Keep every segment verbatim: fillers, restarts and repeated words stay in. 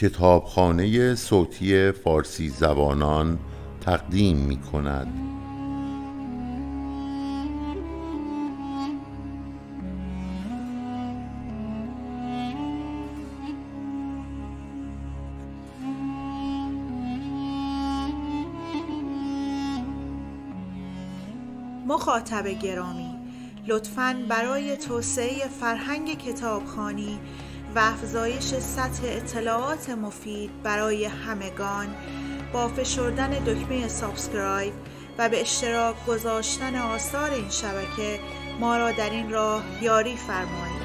کتابخانه صوتی فارسی زبانان تقدیم می کند. مخاطب گرامی، لطفاً برای توسعه فرهنگ کتابخوانی و افزایش سطح اطلاعات مفید برای همگان با فشردن دکمه سابسکرایب و به اشتراک گذاشتن آثار این شبکه ما را در این راه یاری فرمایید.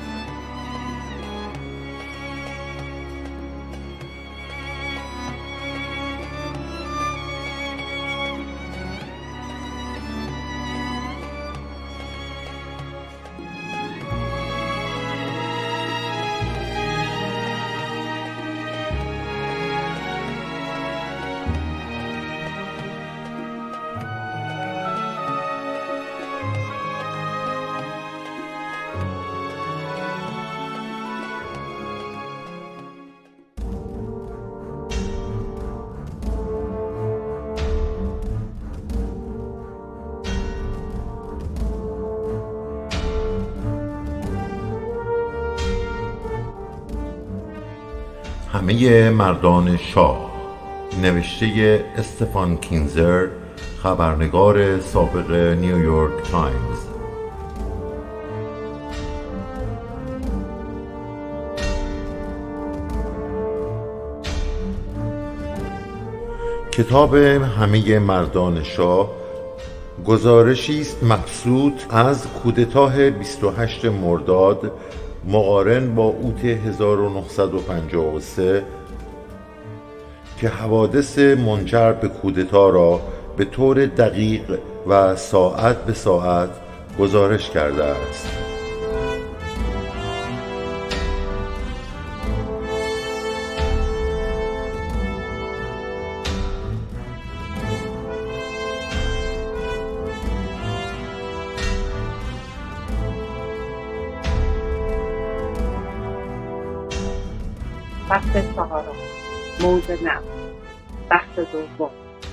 همه مردان شاه، نوشته استفان کینزر، خبرنگار سابق نیویورک تایمز. کتاب همه مردان شاه گزارشی است مبسوط از کودتای بیست و هشتم مرداد مقارن با اوت هزار و نهصد و پنجاه و سه که حوادث منجر به کودتا را به طور دقیق و ساعت به ساعت گزارش کرده است. فصل چهارم، موج نو. بخش دوم.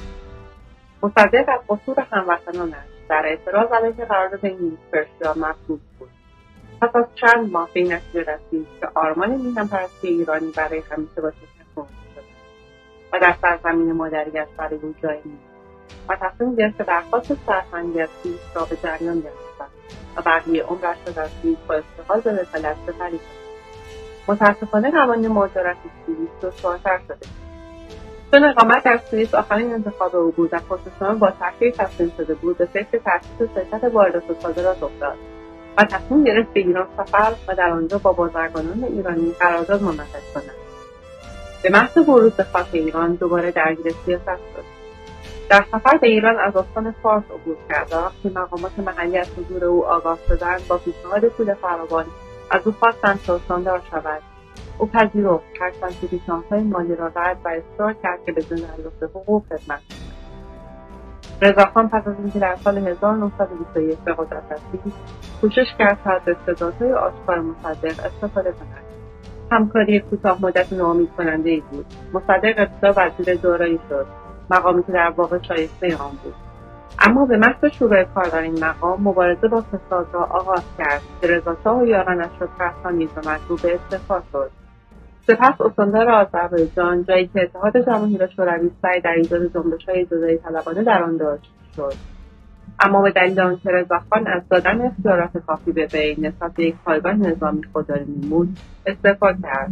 مصدق از قصور هموطنانش در اعتراض علیه قرارداد انگلیس پرشیا مبسوط بود. پس از چند ماه به این نتیجه رسید که آرمان میهن‌پرستی ایرانی برای همیشه با شکست شده و در سرزمین مادری‌اش برای او جایی نیست و تصمیم گرفت که درخواست سرهنگی از سوئیس را به جریان بیاندازد و بقیه عمرش را در سوئیس با استقلال به وکالت سپری کند. متاسفانه قوانین مهاجرت سوئیس دشوارتر شده. چون اقامت در سوئیس آخرین انتخاب او بود و خصوصا با تأخیر تصمیم شده بود، به فکر تأسیس شرکت واردات و صادرات افتاد و تصمیم گرفت به ایران سفر و در آنجا با بازرگانان ایرانی قرارداد منعقد کند. به محض ورود به خاک ایران دوباره درگیر سیاست شد. در سفر به ایران از استان فارس عبور کرد و وقتی مقامات محلی از حضور او آگاه شدند، با پیشنهاد پول فراوان از او خواستند که استاندار شود. او پذیرفت، هرچند که پیشنهادهای مالی را رد و اصرار کرد که بدون دریافت حقوق خدمت کند. رضاخان پس از اینکه در سال هزار و نهصد و بیست و یک به قدرت رسید، کوشش کرد تا از استعدادهای آشکار مصدق استفاده کند. همکاری کوتاه مدت ناامیدکنندهای بود. مصدق ابتدا وزیر دارایی شد، مقامی که در واقع شایسته آن بود. اما به محض شروع کار در این مقام، مبارزه با فساد را آغاز کرد که رضاشاه و یارانش را ترسانید و مجبور به استعفا شد. سپس استاندار آذربایجان، جایی که اتحاد جماهیر شوروی سعی در ایجاد جنبش‌های جدایی طلبانه در آن داشت، شد. اما به دلیل آنکه رضاخان از دادن اختیارات کافی به وی نسبت به یک پایگاه نظامی خودداری می‌نمود، استعفا کرد.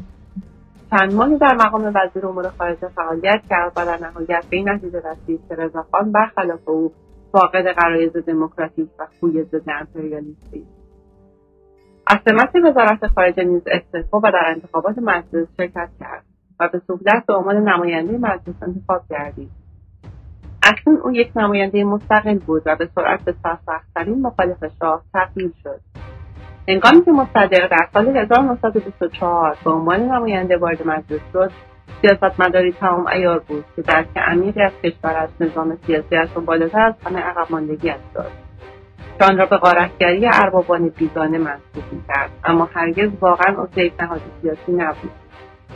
چند ماهی در مقام وزیر امور خارجه فعالیت کرد و در نهایت به این نتیجه رسید که رضاخان برخلاف او فاقد غرایز دموکراتیک و خوی ضد امپریالیستی است. از سمت وزارت خارجه نیز استعفا و در انتخابات مجلس شرکت کرد و به سهولت به عنوان نماینده مجلس انتخاب گردید. اکنون او یک نماینده مستقل بود و به سرعت به سرسخت‌ترین مخالف شاه تبدیل شد. هنگامی که مصدق در سال هزار و نهصد و بیست و چهار به عنوان نماینده وارد مجلس شد، سیاستمداری تمام عیار بود که درک عمیقی از کشورش، نظام سیاسیش و بالاتر از همه عقب ماندگی‌اش داشت که آن را به غارتگری اربابان بیگانه منسوب می‌کرد، اما هرگز واقعا عضو یک نهاد سیاسی نبود.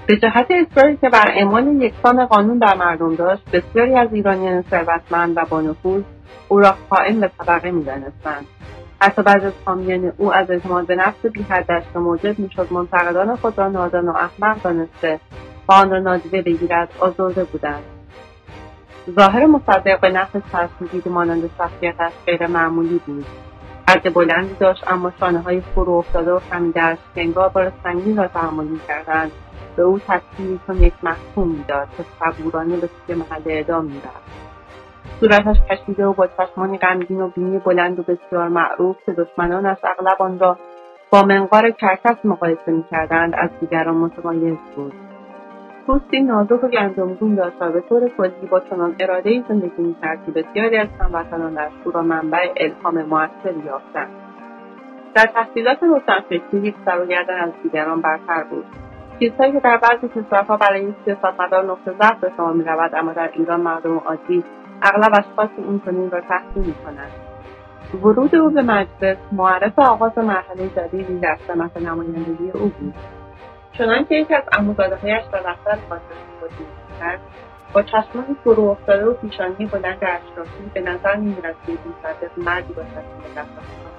به جهت اصراری که بر اعمال یکسان قانون در مردم داشت، بسیاری از ایرانیان ثروتمند و با نفوذ او را قائم به طبقه می‌دانستند. حتی بعضی از حامیان او از اعتماد به نفس بی‌حدش که موجب می‌شد منتقدان خود را نادان و احمق دانسته و آن را نادیده بگیرد آزرده بودند. ظاهر مصدق به نفس ترسیدگی مانند شخصیتش غیر معمولی بود. قد بلندی داشت، اما شانه‌های فرو افتاده و خمیده‌اش که انگار بار سنگین را تحمل می‌کردند به او تصویری چون یک محکوم می‌داد که صبورانه به سوی محل اعدام می‌رفت. صورتش کشیده و با چشمانی غمگین و بینی بلند و بسیار معروف که دشمنانش اغلب آن را با منقار کرکس مقایسه می‌کردند از دیگران متمایز بود. پوستی نازک و گندمگون داشت و به طور کلی با چنان اراده‌ای زندگی می‌کرد که بسیاری از هموطنانش او را منبع الهام موثری یافتند. در تحصیلات روشنفکری یک سر و گردن از دیگران برتر بود. چیزهایی که در بعضی کشورها برای سیاستمدار نقطه ضعف به شما می‌رود، اما در ایران مردم عادی اغلب اشخاص این چنین را تحسین می‌کنند. ورود او به مجلس معرف آغاز مرحله جدیدی در سمت نمایندگی او بود. چنانکه یکی از عموزاده‌هایش در دفتر خاطر خودی می‌کرد، با چشمان فرو افتاده و پیشانی بلند اشرافی به نظر می‌رسید مصدق مردی باشد که دست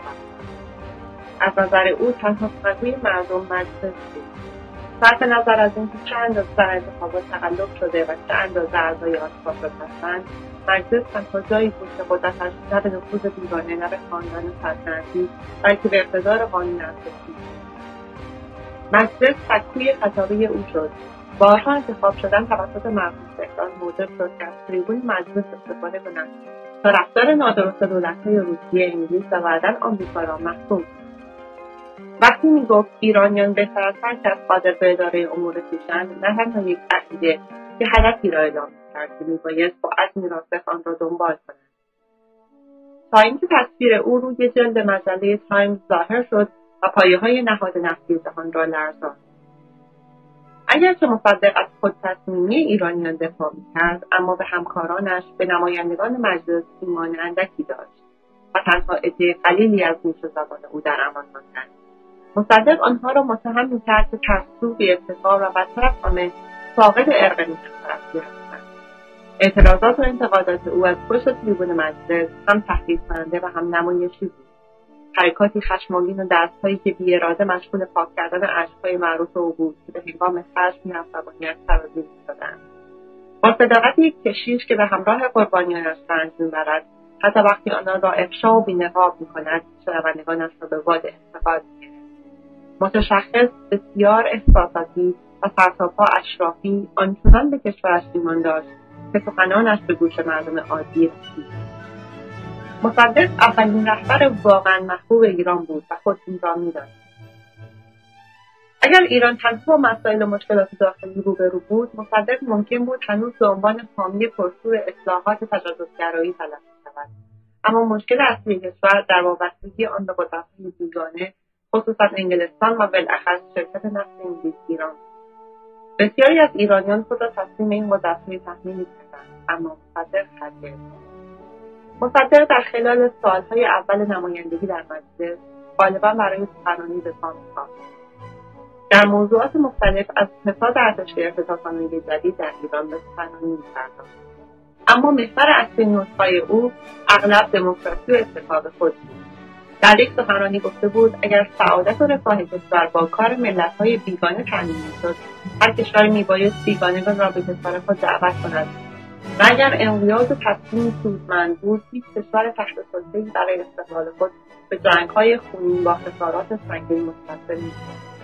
از نظر او تنها سخنگوی مردم مجلس بود. صرف نظر از اینکه چه اندازه در انتخابات تقلب شده و چه اندازه اعضای آن فاسد هستند، مجلس تنها جایی بود که قدرتش نه به نفوذ بیگانه نه به خاندان سلطنتی بلکه به اقتدار قانون اساسی. مجلس سکوی خطابه او شد. بارها انتخاب شدن توسط مردم تهران موجب شد که از تریبون مجلس استفاده کنند تا رفتار نادرست دولت‌های روسیه، انگلیس و بعداً آمریکا را محکوم کنند. وقتی میگفت ایرانیان بهتر از هر کس قادر به اداره امور خویشند، نه تنها یک عقیده که هدفی را اعلام کرد که میبایست با عزمی راسخ آن را دنبال کنند. تا اینکه تصویر او روی جلد مجله تایمز ظاهر شد و پایه‌های نهاد نفتی جهان را لرزاند. اگرچه مصدق از خودتصمیمی ایرانیان دفاع می‌کرد، اما به همکارانش، به نمایندگان مجلس ایمان اندکی داشت و تنها عده قلیلی از نیش زبان او در امان ماندند. مصدق آنها را متهم می‌کرد که ترسو، بی‌افتخار و بدتر از همه فاقد ارق میهن‌پرستی هستند. اعتراضات و انتقادات او از پشت تریبون مجلس هم تحریک کننده و هم نمایشی بود. حرکاتی خشمگین و دستهایی که بی‌اراده مشغول پاک کردن اشک‌های معروف او بود که به هنگام خشم می‌عصبانیت سرازیر می‌شدند. با صداقت یک کشیش که به همراه قربانیانش رنج می‌برد، حتی وقتی آنان را افشا و بی‌نقاب می‌کند، شنوندگانش را به باد انتقاد می‌گیرد. متشخص، بسیار احساساتی و سرتاپا اشرافی، آنچنان به کشورش ایمان داشت که سخنانش به گوش مردم عادی رسید. مصدق اولین رهبر واقعا محبوب ایران بود و خود این را می‌دانست. اگر ایران تنها با مسائل و مشکلات داخلی روبرو بود، مصدق ممکن بود هنوز به عنوان حامی پرشور اصلاحات تجاوزگرایی تلقی شود. اما مشکل اصلی کشور در وابستگی آن به قدرت‌های بیگانه، خصوصا انگلستان و بالاخص شرکت نفت انگلیس ایران. بسیاری از ایرانیان خود را تسلیم این قدرت‌های تحمیل کردند، اما مصدق هرگز. مصدق در خلال سالهای اول نمایندگی در مجلس غالبا برای سخنرانی به پا می‌خواست. در موضوعات مختلف از فساد ارتش تا قانون جدید در ایران به سخنرانی می‌پرداخت. اما محور اصلی نطق‌های او اغلب دموکراسی و اتفاق خود بود. در یک سخنرانی گفته بود اگر سعادت و رفاه کشور با کار ملت‌های بیگانه تامین می‌شد، هر کشوری میبایست بیگانگان را به کشور خود دعوت کند و اگر انقیاد و تسلیم سودمند بود، هیچ کشور تحت سلطه‌ای برای استقلال خود به جنگ‌های خونین با خسارات سنگین متصل می‌شد.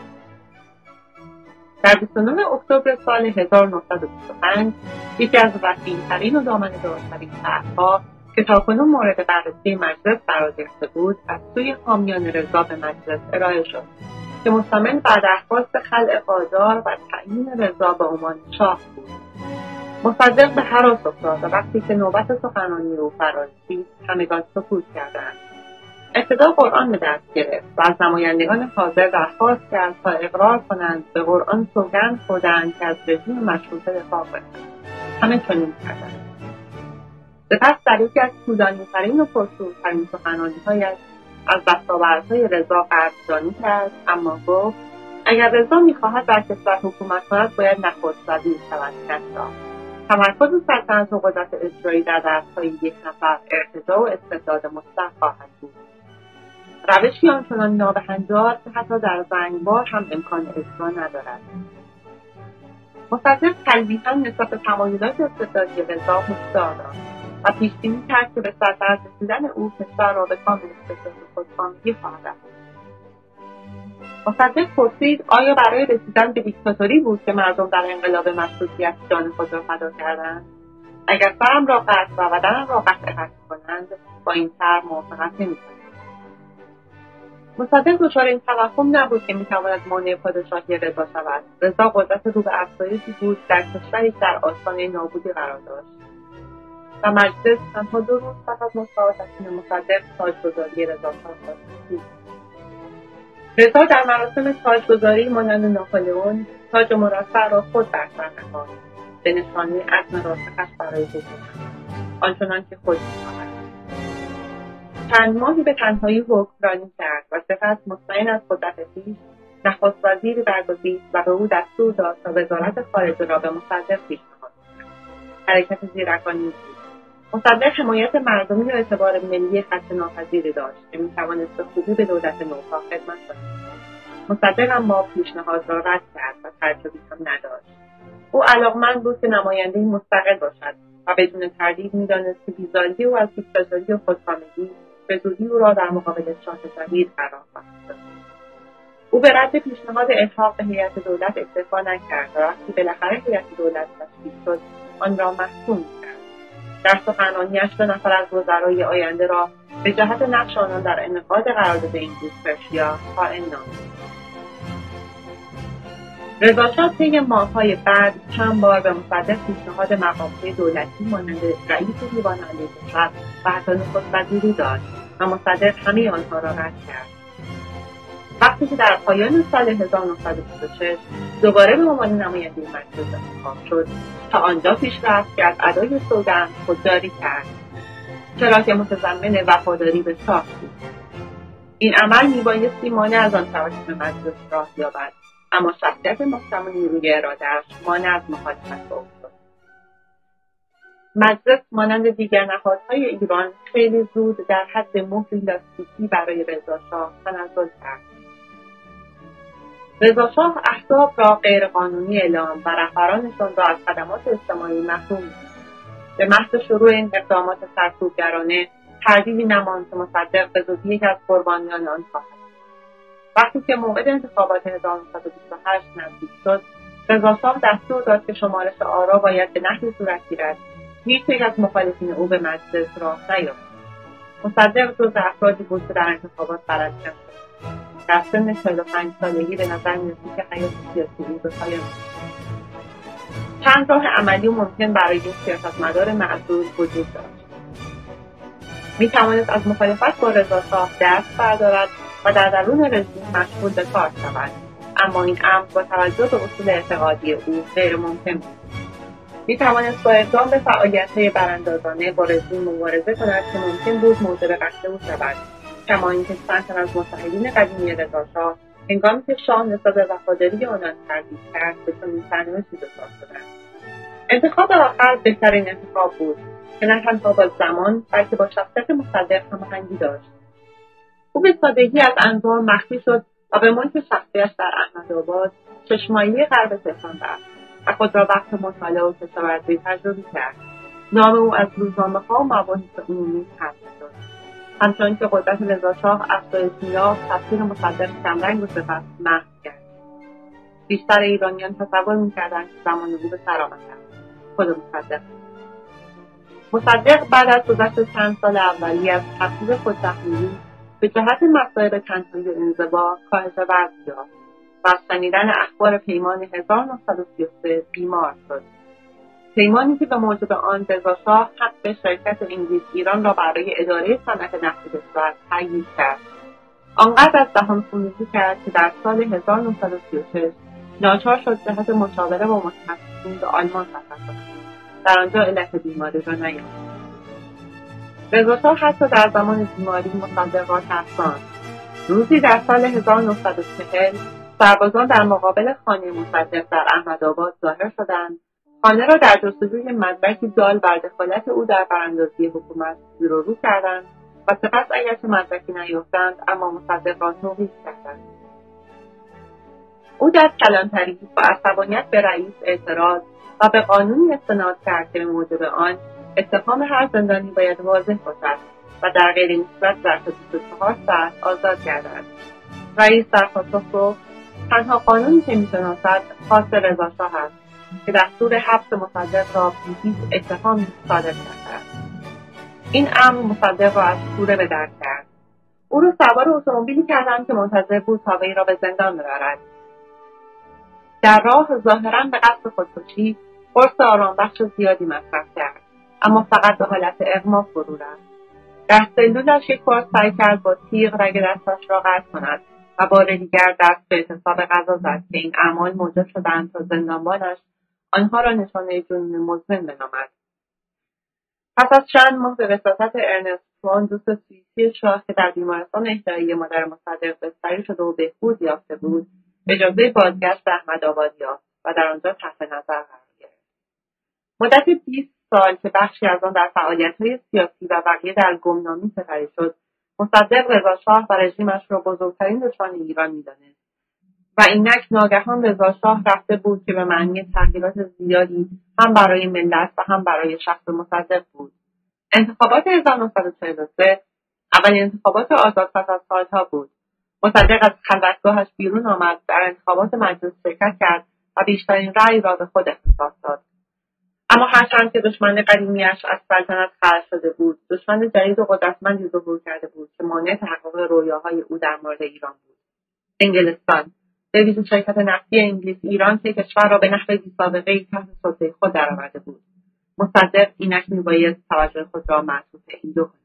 در بیست و نهم اکتبر سال هزار و نهصد و بیست و پنج یکی از وسیع‌ترین و دامنه‌دارترین طرح‌ها که تاکنون مورد بررسی مجلس قرار گرفته بود از سوی حامیان رضا به مجلس ارائه شد که مشتمل بر درخواست خلع قاجار و تعیین رضا به عنوان شاه بود. مصدق به هراس افتاد و وقتی که نوبت سخنرانی او فرا رسید همگان سکوت کردند. ابتدا قرآن به دست گرفت و از نمایندگان حاضر درخواست کرد تا اقرار کنند به قرآن سوگند خوردند که از رژیم مشروطه دفاع کنند. همه چنین کردند. سپس در یکی از طولانی‌ترین و پرشورترین سخنرانی‌هایش از دستاوردهای رضا قدردانی کرد، اما گفت اگر رضا میخواهد در کشور حکومت کند باید نخست وزیر شود کشور. تمرکز سلطنت و قدرت اجرایی در دستهای یک نفر ارتجاع و استبداد مطلق خواهد بود. روشی آنچنان نابهنجار که حتی در زنگبار هم امکان اجرا ندارد. مصدق تلویحا نسبت به تمایلات استبدادی رضا هشدار داد و پیشبینی کرد که به سلطنت رسیدن او کشور را به کامل استبداد خودکامگی خواهد رفت. مصدق پرسید آیا برای رسیدن به دیکتاتوری بود که مردم در انقلاب مشروطیت جان خود را فدا کردند؟ اگر سرم را قطع و بدنم را قطع قطع کنند با این طرح موافقت نمی‌کنم. مصدق دچار این توهم نبود که میتواند مانع پادشاهی رضا شود. رضا قدرت رو به افزایشی بود در کشوری در آستانه نابودی قرار داشت و مجلس تنها دو روز پس از مصاحبت مصدق تاجگذاری رضا شاه بود. رضا در مراسم تاجگذاری مانند ناپلئون تاج مرصع را خود بر سر نهاد به نشانه عزم راسخش برای حکومت آنچنان که خود می‌خواهد. چند ماهی به تنهایی حکمرانی کرد و سپس مطمئن از قدرت خویش نخست وزیری برگزید و به او دستور داد تا وزارت خارجه را به مصدق پیشنهاد کند. حرکت زیرکانی بود. مصدق حمایت مردمی و اعتبار ملی خدشه ناپذیری داشت که میتوانست به خوبی به دولت نوپا خدمت کند. مصدق اما پیشنهاد را رد کرد و ترجیحی هم نداشت. او علاقمند بود که نمایندهای مستقل باشد و بدون تردید میدانست که بیزاری او از دیکتاتوری و خودکامگی به زودی او را در مقابل شاه جدید قرار خواهد داد. او به رد پیشنهاد الحاق به هیئت دولت اکتفا نکرد و وقتی بالاخره هیئت دولت تشکیل شد آن را محکوم کرد. در سخنرانی‌اش دو نفر از وزرای آینده را به جهت نقش آنان در انعقاد قرارداد انگلیس پرشیا خائن نامید. رضاشاه طی ماه‌های بعد چند بار به مصدق پیشنهاد مقام‌های دولتی مانند رئیس دیوان عالی کشور و حتی نخست‌وزیری داد و مصدق همه آنها را رد کرد. وقتی که در پایان سال هزار و نهصد و بیست و شش دوباره به عنوان نماینده مجلس انتخاب شد تا آنجا پیش رفت که از ادای سوگند خودداری کرد چرا که متضمن وفاداری به شاه بود. این عمل میبایستی مانع از آن شود که مجلس راه یابد، اما شخصیت محکم و نیروی اراده‌اش مانع از مخالفت با او شد. مجلس مانند دیگر نهادهای ایران خیلی زود در حد مهری لاستیکی برای رضاشاه تنزل کرد. رضاشاه احزاب را غیرقانونی اعلام و رهبرانشان را از خدمات اجتماعی محروم کرد. به محض شروع این اقدامات سرکوبگرانه تردیدی نماند که مصدق به زودی یکی از قربانیان آن خواهد. وقتی که موعد انتخابات هزار و نهصد و بیست و هشت نزدیک شد، رضاشاه دستور داد که شمارش آرا باید به نحوی صورت گیرد هیچ یک از مخالفین او به مجلس راه نیافت. مصدق جز افرادی بود که در انتخابات برنده شد. در سن چهل و پنج سالگی به نظر می‌رسید که حیات سیاسی او به پایان رسید. چند راه عملی و ممکن برای این سیاستمدار معزول وجود داشت. می‌توانست از مخالفت با رضاشاه دست بردارد و در درون رژیم مشغول به کار شود، اما این امر با توجه به اصول اعتقادی او غیر ممکن بود. می‌توانست با اقدام به فعالیت‌های براندازانه با رژیم مبارزه کند که ممکن بود موجب قتل او شود، کما اینکه چند از متحدین قدیمی رضاشاه هنگامی که شاه نسبت به وفاداری آنان تردید کرد به چنین سرنوشتی دچار شدند. انتخاب آخر بهترین انتخاب بود که نه تنها با زمان بلکه با شخصیت مصدق هماهنگی داشت. او به سادگی از انظار مخفی شد و به ملک شخصیش در احمدآباد چشمایی غرب تهران رفت و خود را وقت مطالعه و کشاورزی تجربی کرد. نام او از روزنامه‌ها و مباحث عمومی حذف شد. همچنان که قدرت رضاشاه افزایش یافت، تفسیر مصدق کمرنگ و سپس محو کرد. بیشتر ایرانیان تصور می‌کردند که زمان او به سر آمده است. خود مصدق مصدق بعد از گذشت چند سال اولیه از تفسیر خودتحمیلی به جهت مصائب تنهایی و انزوا کاهش وزن یافت و از شنیدن اخبار پیمان هزار و نهصد و سی و سه بیمار شد. پیمانی که به موجب آن رضاشاه حق شرکت انگلیس ایران را برای اداره صنعت نفت کشور تأیید کرد. آنقدر از دهان خونریزی کرد که در سال هزار و نهصد و سی و شش ناچار شد جهت مشاوره با متخصصین به آلمان سفر کند. در آنجا علت بیماری را نیافت. رضاشاه حتی در زمان بیماری مصدق را ترساند. روزی در سال هزار و نهصد و چهل سربازان در مقابل خانه مصدق در احمدآباد ظاهر شدند. خانه را در جستجوی مدرکی دال بر دخالت او در براندازی حکومت زیر و رو کردند و سپس اگرچه مدرکی نیافتند اما مصدق را توقیف کردند. او در کلانتری با عصبانیت به رئیس اعتراض و به قانونی استناد کرد که به موجب آن اتهام هر زندانی باید واضح باشد و در غیر این صورت در بیست و چهار ساعت آزاد گردد. رئیس در پاسخ گفت تنها قانونی که میشناسد خاص رضاشاه است که دستور حبس مصدق را بی هیچ اتهامی صادر کرده است. این امر مصدق را از کوره به در کرد. او را سوار اتومبیلی کردند که منتظر بود تا وی را به زندان ببرد. در راه ظاهرا به قصد خودکشی قرص آرامبخش زیادی مصرف کرد، اما فقط به حالت اغما فرو رفت. در سلولش یک بار سعی کرد با تیغ رگ دستش را قطع کند و بار دیگر دست به اعتصاب غذا زد که این اعمال موجب شدند تا زندانبانش آنها را نشانه جنون مزمن بنامد. پس از چند ماه به وساطت ارنست فون، دوست سوئیسی شاه که در بیمارستان احیایی مادر مصدق بستری شده و بهبود یافته بود، اجازه بازگشت به احمدآباد یافت و در آنجا تحت نظر قرار گرفت. مدت بیست سال که بخشی از آن در فعالیت‌های سیاسی و بقیه در گمنامی سپری شد، مصدق رضاشاه و رژیمش را بزرگترین دشمن ایران می‌دانست و اینک ناگهان رضاشاه رفته بود که به معنی تغییرات زیادی هم برای ملت و هم برای شخص مصدق بود. انتخابات هزار و نهصد و چهل و سه اولین انتخابات آزاد پس از سالها بود. مصدق از خلوتگاهش بیرون آمد، در انتخابات مجلس شرکت کرد و بیشترین رأی را به خود اختصاص داد. اما هرچند که دشمن قدیمیش از سلطنت خلع شده بود، دشمن جدید و قدرتمندی ظهور کرده بود که مانع تحقق رویاهای او در مورد ایران بود. انگلستان، به ویژه شرکت نفتی انگلیس ایران که کشور را به نحو بی‌سابقه‌ای تحت سلطه خود درآورده بود. مصدق اینک میبایست توجه خود را معطوف این دو